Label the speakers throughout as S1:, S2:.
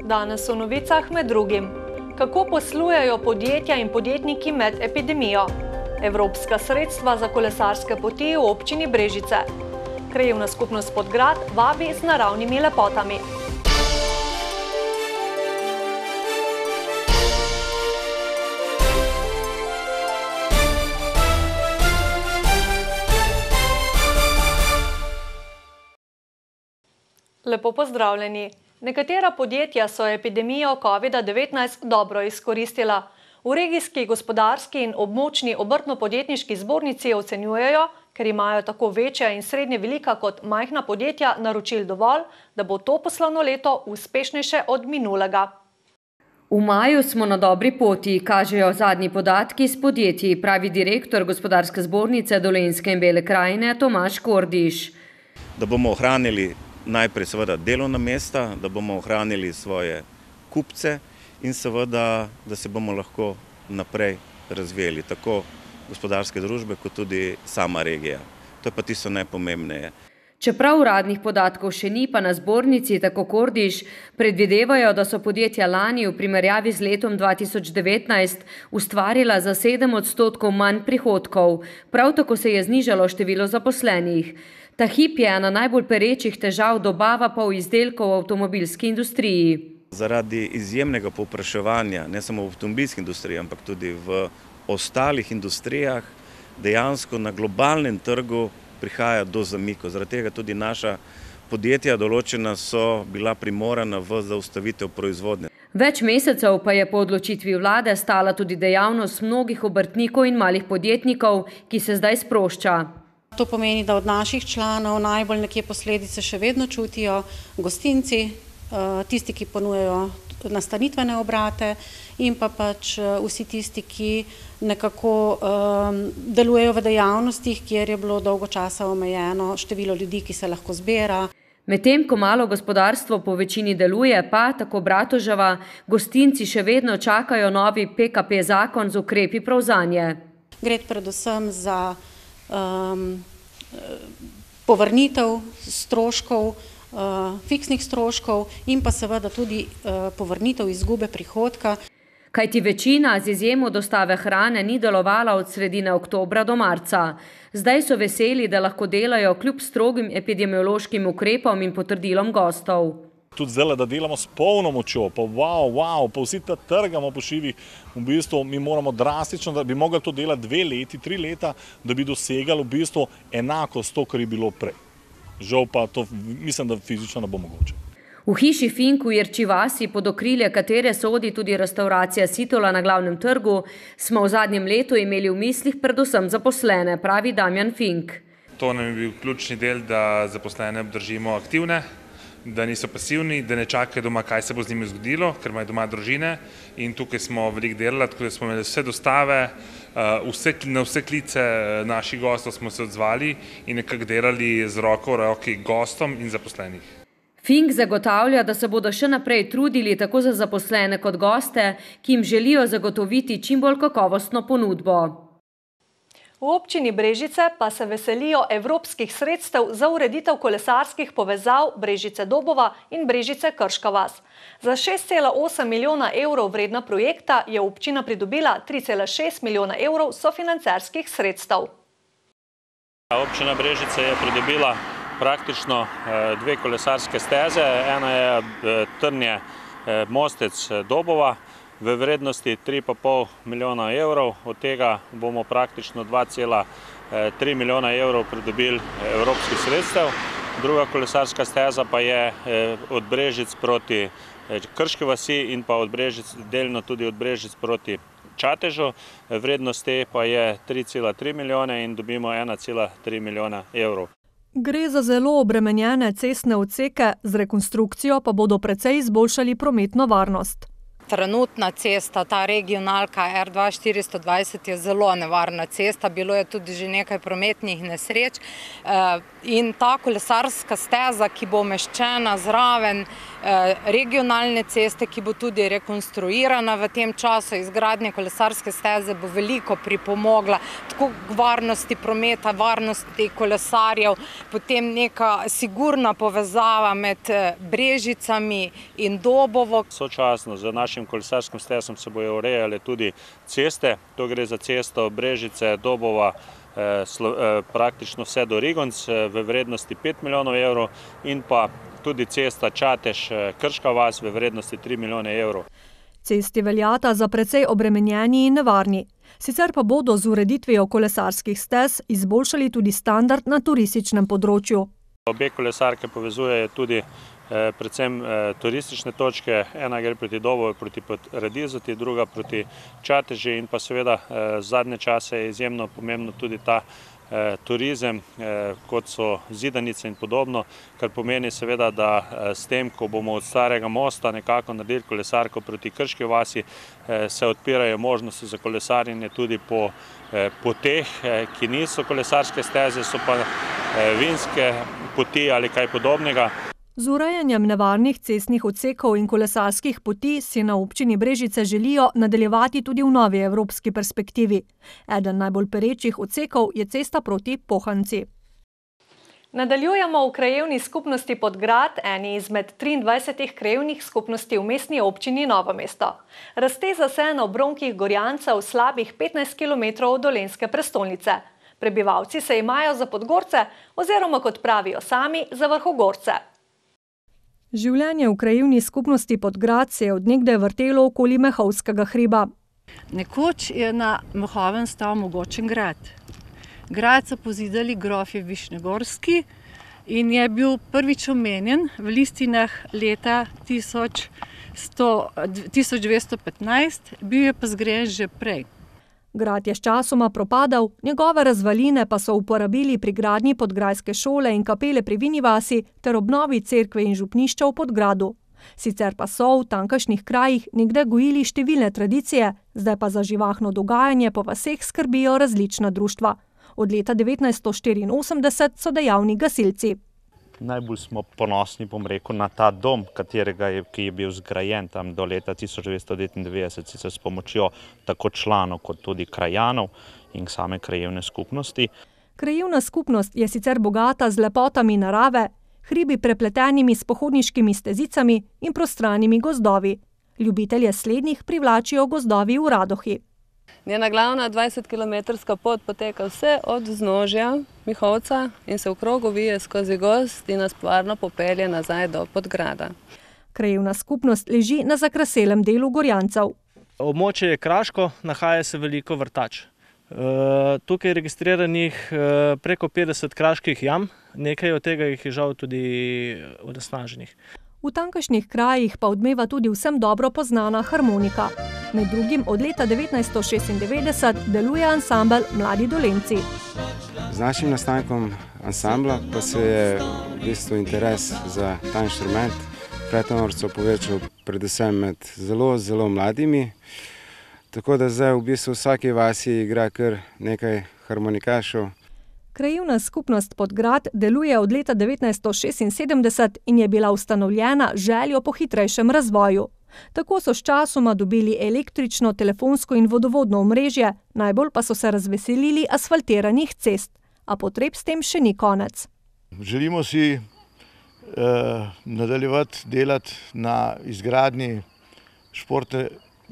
S1: Danes v novicah med drugim. Kako poslujejo podjetja in podjetniki med epidemijo? Evropska sredstva za kolesarske poti v občini Brežice. Krajevna skupnost Podgrad vabi z naravnimi lepotami. Lepo pozdravljeni. Nekatera podjetja so epidemijo COVID-19 dobro izkoristila. V regijski gospodarski in območni obrtno-podjetniški zbornici ocenjujejo, ker imajo tako večja in srednje velika kot majhna podjetja naročil dovolj, da bo to poslovno leto uspešnejše od minulega.
S2: V maju smo na dobri poti, kažejo zadnji podatki s podjetji, pravi direktor Gospodarske zbornice Dolenjske in Bele krajine Tomaž Kordiš.
S3: Da bomo ohranili najprej seveda delovna mesta, da bomo ohranili svoje kupce in seveda, da se bomo lahko naprej razvijali, tako gospodarske družbe, kot tudi sama regija. To je pa tisto najpomembneje.
S2: Čeprav uradnih podatkov še ni, pa na zbornici, tako Kordiš, predvidevajo, da so podjetja lani v primerjavi z letom 2019 ustvarila za 7% manj prihodkov. Prav tako se je znižalo število zaposlenih. Ta hip je ena najbolj perečih težav dobava polizdelkov v avtomobilski industriji.
S3: Zaradi izjemnega povpraševanja, ne samo v avtomobilski industriji, ampak tudi v ostalih industrijah, dejansko na globalnem trgu prihaja do zamikov. Zaradi tega tudi naša podjetja določena so bila primorana v zaustavitev proizvodnje.
S2: Več mesecev pa je po odločitvi vlade stala tudi dejavnost mnogih obrtnikov in malih podjetnikov, ki se zdaj sprošča.
S4: To pomeni, da od naših članov najbolj nekje posledice še vedno čutijo gostinci, tisti, ki ponujajo nastanitvene obrate in pa pač vsi tisti, ki nekako delujejo v dejavnostih, kjer je bilo dolgo časa omejeno število ljudi, ki se lahko zbira.
S2: Medtem ko malo gospodarstvo po večini deluje, pa, tako Bratoževa, gostinci še vedno čakajo novi PKP zakon z ukrepi prav zanje.
S4: Gre predvsem za povrnitev stroškov, fiksnih stroškov in pa seveda tudi povrnitev izgube prihodka.
S2: Kajti večina z izjemo dostave hrane ni delovala od sredine oktobra do marca. Zdaj so veseli, da lahko delajo kljub strogim epidemiološkim ukrepom in potrdilom gostov.
S5: Tudi zdaj, da delamo s polno močjo, pa pa vsi ta trgamo po šivih, v bistvu mi moramo drastično, da bi mogli to delati 2 leti, 3 leta, da bi dosegali v bistvu enako s to, kar je bilo prej. Žal pa to mislim, da fizično ne bo mogoče.
S2: V hiši Fink v Jerči vasi, pod okrilje katere sodi tudi restauracija Sitola na glavnem trgu, smo v zadnjem letu imeli v mislih predvsem zaposlene, pravi Damjan Fink.
S6: To nam je bil ključni del, da zaposlene obdržimo aktivne, da niso pasivni, da ne čakajo doma, kaj se bo z njimi zgodilo, ker imajo doma družine in tukaj smo veliko delali, tako da smo imeli vse dostave, na vse klice naših gostov smo se odzvali in nekako delali z roko v roki gostom in zaposlenih.
S2: Fink zagotavlja, da se bodo še naprej trudili tako za zaposlene kot goste, ki jim želijo zagotoviti čim bolj kakovostno ponudbo.
S1: V občini Brežice pa se veselijo evropskih sredstev za ureditev kolesarskih povezav Brežice-Dobova in Brežice-Krška vas. Za 6,8 milijona evrov vredna projekta je občina pridobila 3,6 milijona evrov sofinancerskih sredstev.
S7: Občina Brežice je pridobila praktično 2 kolesarske steze. Ena je Trnje Mostec-Dobova v vrednosti 3,5 milijona evrov, od tega bomo praktično 2,3 milijona evrov pridobili evropskih sredstev. Druga kolesarska steza pa je od Brežic proti Krški vasi in pa od Brežic, delno tudi od Brežic proti Čatežu. Vrednost te pa je 3,3 milijone in dobimo 1,3 milijona evrov.
S1: Gre za zelo obremenjene cestne odseke, z rekonstrukcijo pa bodo precej izboljšali prometno varnost.
S8: Trenutna cesta, ta regionalka R2 420 je zelo nevarna cesta, bilo je tudi že nekaj prometnih nesreč in ta kolesarska steza, ki bo umeščena zraven regionalne ceste, ki bo tudi rekonstruirana v tem času izgradnje kolesarske steze, bo veliko pripomogla tako k varnosti prometa, varnosti kolesarjev, potem neka sigurna povezava med Brežicami in Dobovo.
S7: Sočasno z našim kolesarskim stezom se bojo urejale tudi ceste. To gre za cesto Brežice, Dobova, praktično vse do Rigonc v vrednosti 5 milijonov evrov in pa tudi cesta Čatež, Krška vas v vrednosti 3 milijone evrov.
S1: Cesti veljata za precej obremenjeni in nevarni. Sicer pa bodo z ureditvijo kolesarskih stez izboljšali tudi standard na turističnem področju.
S7: Obe kolesarke povezujejo tudi predvsem turistične točke, ena gre proti Dobovi, proti Radizoti, druga proti Čateži in pa seveda zadnje čase je izjemno pomembno tudi ta turizem, kot so zidanice in podobno, kar pomeni seveda, da s tem, ko bomo od Starega mosta nekako naredili kolesarko proti Krški vasi, se odpirajo možnosti za kolesarjenje tudi po poteh, ki niso kolesarske steze, so pa vinske poti ali kaj podobnega.
S1: Z urejanjem nevarnih cestnih odsekov in kolesarskih poti si na občini Brežice želijo nadaljevati tudi v novi evropski perspektivi. Eden najbolj perečih odsekov je cesta proti Pohanci. Nadaljujemo v krajevni skupnosti Podgrad, eni izmed 23 krajevnih skupnosti v mestni občini Novo mesto. Razteza se na obronkih Gorjancev slabih 15 km od dolenjske prestolnice. Prebivalci se imajo za Podgorce oziroma, kot pravijo sami, za Vrhogorce. Življenje v krajevni skupnosti Podgrad se je od nekdaj vrtelo okoli Mehovskega hriba.
S9: Nekoč je na Mehovem stal mogočen grad. Grad so pozidali grofje Višnjegorski in je bil prvič omenjen v listinah leta 1215, bil je pa zgrajen že prej.
S1: Grad je sčasoma propadal, njegove razvaline pa so uporabili pri gradnji podgrajske šole in kapele pri Vini vasi ter obnovi cerkve in župnišča v Podgradu. Sicer pa so v tamkajšnjih krajih nekdaj gojili številne tradicije, zdaj pa za živahno dogajanje po vaseh skrbijo različna društva. Od leta 1984 so dejavni gasilci.
S10: Najbolj smo ponosni, bom rekel, na ta dom, ki je bil zgrajen tam do leta 1999, sicer s pomočjo tako članov kot tudi krajanov in same krajevne skupnosti.
S1: Krajevna skupnost je sicer bogata z lepotami narave, hribi prepletenimi s pohodniškimi stezicami in prostranimi gozdovi. Ljubitelje slednjih privlačijo gozdovi v Radohi.
S11: Njena glavna 20-kilometrska pot poteka vse od vznožja Mihovca in se v krogu vije skozi gozd in nas varno popelje nazaj do Podgrada.
S1: Krajevna skupnost leži na zakraselem delu Gorjancev.
S12: Območje je kraško, nahaja se veliko vrtač. Tukaj je registriranih preko 50 kraških jam, nekaj od tega jih je žal tudi onesnaženih.
S1: V tamkajšnjih krajih pa odmeva tudi vsem dobro poznana harmonika. Med drugim od leta 1996 deluje ansambel Mladi Dolenjci.
S13: Z našim nastankom ansambla pa se je v bistvu interes za ta inštrument pretonorcev povečal predvsem med zelo mladimi. Tako da zdaj v bistvu v vsaki vasi igra kar nekaj harmonikašov.
S1: Krajevna skupnost Podgrad deluje od leta 1976 in je bila ustanovljena željo po hitrejšem razvoju. Tako so sčasoma dobili električno, telefonsko in vodovodno omrežje, najbolj pa so se razveselili asfaltiranih cest. A potreb s tem še ni konec.
S14: Želimo si nadaljevati delati na izgradnji športne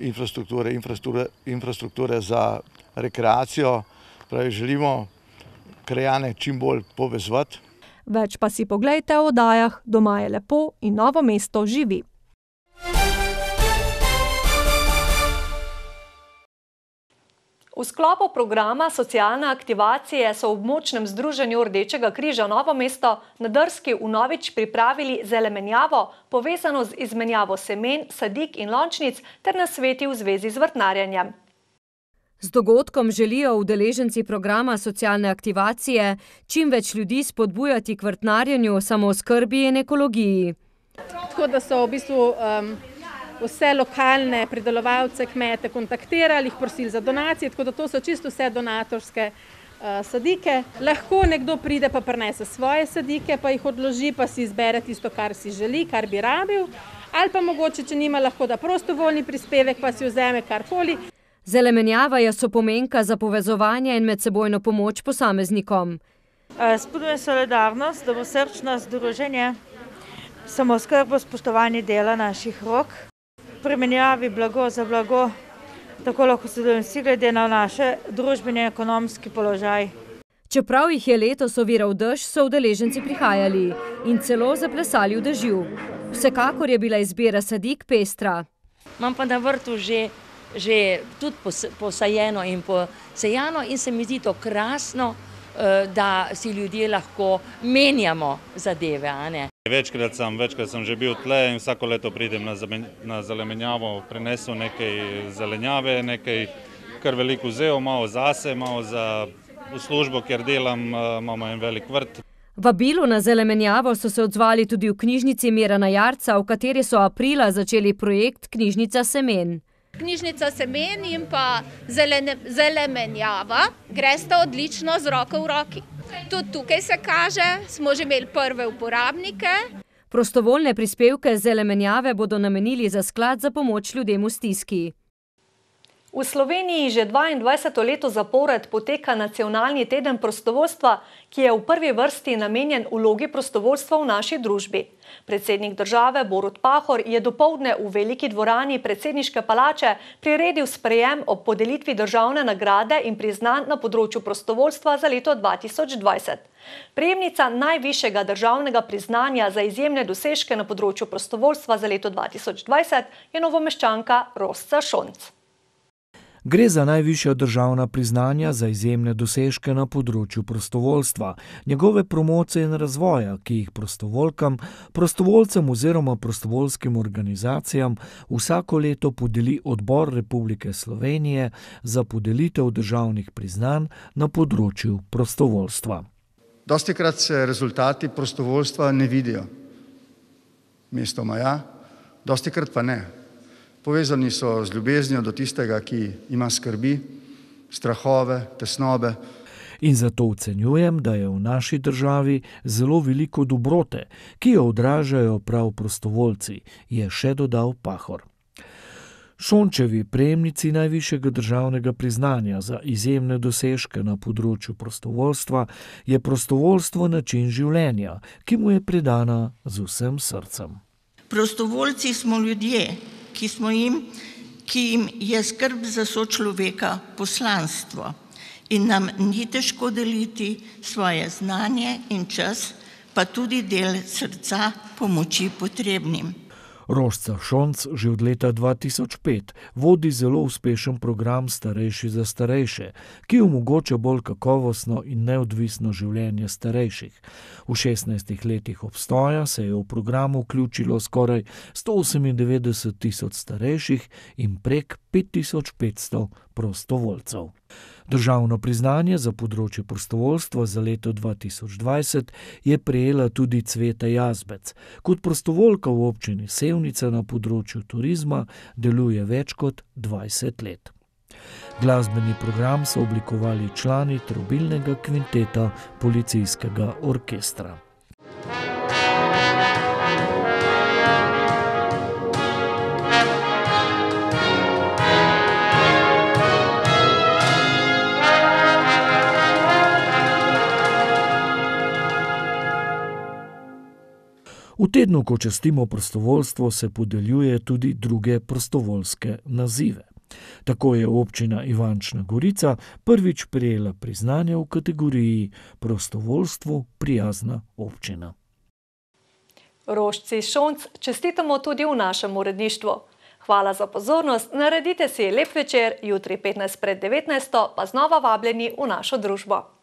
S14: infrastrukture za rekreacijo, pravi želimo krajane čim bolj povezovati.
S1: Več pa si poglejte v oddajah Doma je lepo in Novo mesto živi. V sklopu programa socialne aktivacije so v območnem združenju Rdečega križa Novo mesto na Drski vnovič pripravili zelemenjavo, povezano z izmenjavo semen, sadik in lončnic ter nasveti v zvezi z vrtnarjenjem.
S2: Z dogodkom želijo udeleženci programa socialne aktivacije čim več ljudi spodbujati k vrtnarjenju, samooskrbi in ekologiji.
S15: Tako da so v bistvu vse lokalne pridelovalce, kmete kontaktirali, jih prosili za donacije, tako da to so čisto vse donatorske sadike. Lahko nekdo pride pa prinese svoje sadike, pa jih odloži, pa si izbere tisto, kar si želi, kar bi rabil, ali pa mogoče, če nima, lahko da prostovoljni prispevek, pa si vzeme karkoli.
S2: Zelenjava je sopomenka za povezovanje in medsebojno pomoč posameznikom.
S16: Spodbuja solidarnost, dobrosrčno združenje, samoskrbo, spoštovanje dela naših rok, primerjavi blago za blago, tako lahko sodelujem vsi glede na naše družbeni in ekonomski položaj.
S2: Čeprav jih je letos oviral dež, so udeleženci prihajali in celo zaplesali v dežju. Vsekakor je bila izbira sadik pestra.
S17: Imam pa na vrtu že tudi posajeno in posejano in se mi zdi to krasno, da si ljudje lahko menjamo zadeve, a ne?
S10: Večkrat sem že bil tle in vsako leto pridem na zelenjavo, prinesel nekaj zelenjave, nekaj kar veliko vzel, malo zase, malo za v službo, kjer delam, imamo en velik vrt.
S2: Vabilu na zelenjavo so se odzvali tudi v knjižnici Mirana Jarca, v kateri so aprila začeli projekt Knjižnica semen.
S18: Knjižnica semen in pa zelenjava gresta odlično z roko v roki. Tudi tukaj se kaže, smo že imeli prve uporabnike.
S2: Prostovoljne prispevke zelenjave bodo namenili za sklad za pomoč ljudem v stiski.
S1: V Sloveniji že 22. leto zapored poteka Nacionalni teden prostovoljstva, ki je v prvi vrsti namenjen vlogi prostovoljstva v naši družbi. Predsednik države Borut Pahor je dopoldne v veliki dvorani predsedniške palače priredil sprejem ob podelitvi državne nagrade in priznanj na področju prostovoljstva za leto 2020. Prejemnica najvišjega državnega priznanja za izjemne dosežke na področju prostovoljstva za leto 2020 je Novomeščanka Rosca Šonc.
S19: Gre za najvišja državna priznanja za izjemne dosežke na področju prostovoljstva, njegove promocije in razvoja, ki jih prostovoljkam, prostovoljcem oziroma prostovoljskim organizacijam vsako leto podeli Odbor Republike Slovenije za podelitev državnih priznanj na področju prostovoljstva.
S20: Dostikrat se rezultati prostovoljstva ne vidijo. Mestoma ja, dostikrat pa ne. Povezani so z ljubeznijo do tistega, ki ima skrbi, strahove, tesnobe.
S19: In zato ocenjujem, da je v naši državi zelo veliko dobrote, ki jo odražajo prav prostovoljci, je še dodal Pahor. Šončevi prejemnici najvišjega državnega priznanja za izjemne dosežke na področju prostovoljstva je prostovoljstvo način življenja, ki mu je predana z vsem srcem.
S21: Prostovoljci smo ljudje, ki jim je skrb za sočloveka poslanstvo in nam ni težko deliti svoje znanje in čas, pa tudi del srca pomoči potrebnim.
S19: Rosca Šonc že od leta 2005 vodi zelo uspešen program Starejši za starejše, ki omogoča bolj kakovostno in neodvisno življenje starejših. V 16 letih obstoja se je v programu vključilo skoraj 198.000 starejših in prek 5.500 prostovoljcev. Državno priznanje za področje prostovoljstva za leto 2020 je prejela tudi Cveta Jazbec. Kot prostovoljka v občini Sevnica na področju turizma deluje več kot 20 let. Glasbeni program so oblikovali člani trobilnega kvinteta policijskega orkestra. V tednu, ko častimo prostovoljstvo, se podeljuje tudi druge prostovoljske nazive. Tako je občina Ivančna Gorica prvič prejela priznanje v kategoriji prostovoljstvu prijazna občina.
S1: Rošci Šonc čestitamo tudi v našem uredništvu. Hvala za pozornost, naredite si lep večer, jutri 15 pred 19, pa znova vabljeni v našo družbo.